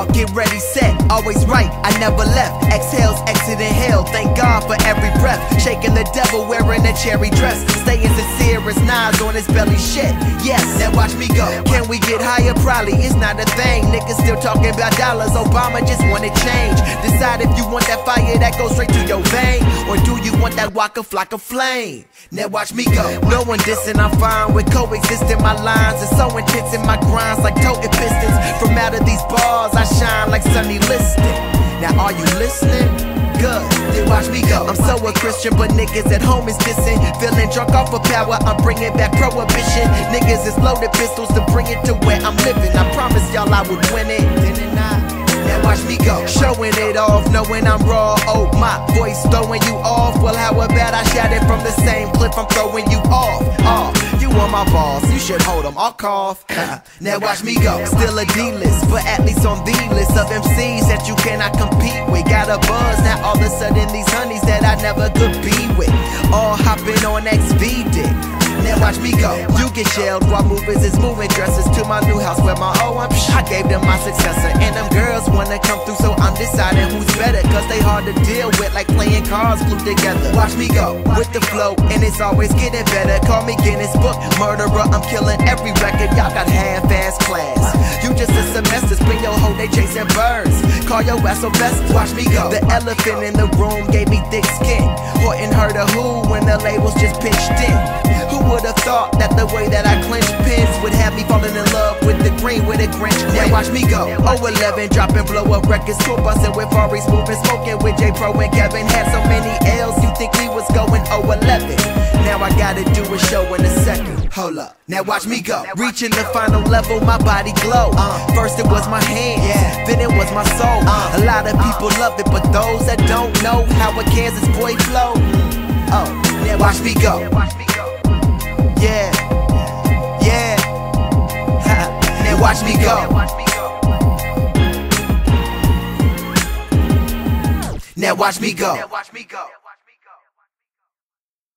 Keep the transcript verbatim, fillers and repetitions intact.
hard, get ready, set, always right, I never left. Exhales, exiting hell, thank God for every breath. Shaking the devil, wearing a cherry dress. Staying sincere as Nas on his belly, shit. Yes, now watch me go. Can we get higher? Probably, it's not a thing. Niggas still talking about dollars, Obama just wanna change. Decide if you want that fire that goes straight to your vein, or do you want that waka flocka flame? Now watch me go. No one dissing, I'm fine with coexisting. My lines are so intense in my grinds like toting pistons. From out of these bars, I shine like Sonny Liston. Now are you listening? Good, then watch me go. I'm so a Christian, but niggas at home is dissing. Feeling drunk off of power, I'm bringing back prohibition. Niggas is loaded pistols to bring it to where I'm living. I promise y'all I would win it, didn't I? Now watch me go. Showing it off, knowing I'm raw. Oh, my voice throwing you off. Well, how about I shout it from the same clip I'm throwing you off? Oh, you on my balls, you should hold them, I'll cough. Now watch me go. Still a D-list, but at least on the list of M Cs that you cannot compete with. Got a buzz, now all of a sudden these honeys that I never could be with, all hopping on X V dick. Now watch me go. You get shelled while movers is moving dresses to my new house where my oh I'm sh I gave them my successor, and them girls wanna come through, so I'm deciding who's better, cause they hard to deal with like playing cards glued together. Watch me go with the flow, and it's always getting better. Call me Guinness Book murderer, I'm killing every record. Y'all got half-ass class. You just a semester, spring your hoe, they chasing birds. Call your ass Sylvester. Watch me go. The elephant in the room gave me thick skin. Horton heard a who when the labels just pitched in. Who would've thought that the way that I clench pins would have me falling in love with the green with a Grinch? Now watch me go. oh eleven, dropping blow up records, tour busting with Faris, moving, smoking with J Pro and Kevin. Had so many L's, you think we was going oh eleven. Now I gotta do a show in a second. Hold up. Now watch me go. Reaching the final level, my body glow. Uh, first it was my hands, yeah. Then it was my soul. Uh, a lot of people love it, but those that don't know how a Kansas boy flow. Oh, now watch me go. Yeah, yeah. Now watch me go. Now watch me go.